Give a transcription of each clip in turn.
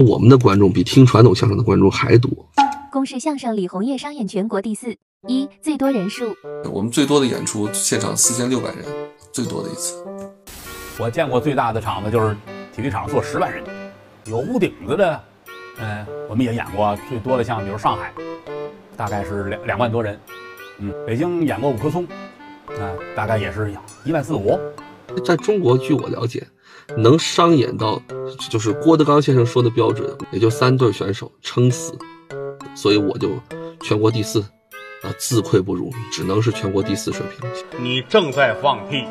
我们的观众比听传统相声的观众还多。 公视相声李洪业商演全国第4，最多人数。 我们最多的演出现场4600人，最多的一次。 我见过最大的场子就是体育场坐10万人，有屋顶子的，我们也演过，最多的像比如上海，大概是2万多人，北京演过五棵松，大概也是1.4万5。 在中国，据我了解，能商演到就是郭德纲先生说的标准，也就3对选手撑死，所以我就全国第4，自愧不如，只能是全国第4水平。 你正在放屁。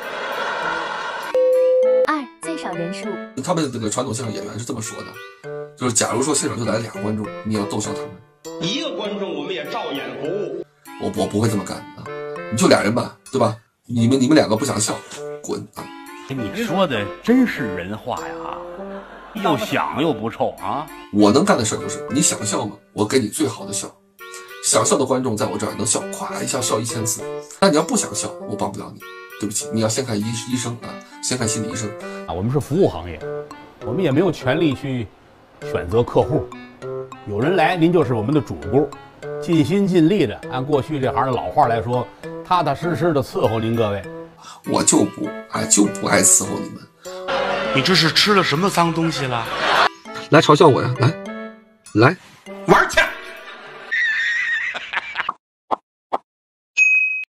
2最少人数。 他们这个传统相声演员是这么说的，就是假如说现场就来2观众，你要逗笑他们 ，1个观众我们也照演服务。 我不会这么干啊！你就2人吧，对吧？你们2个不想笑，滚啊！ 你说的真是人话呀，又响又不臭啊！ 我能干的事就是你想笑吗？我给你最好的笑，想笑的观众在我这儿能笑，咵一下笑1000次。那你要不想笑，我帮不了你，对不起，你要先看医生啊，先看心理医生啊。我们是服务行业，我们也没有权利去选择客户。有人来，您就是我们的主顾，尽心尽力的，按过去这行的老话来说，踏踏实实的伺候您各位。 我就不爱伺候你们。 你这是吃了什么脏东西了？ 来嘲笑我呀！来， 玩去。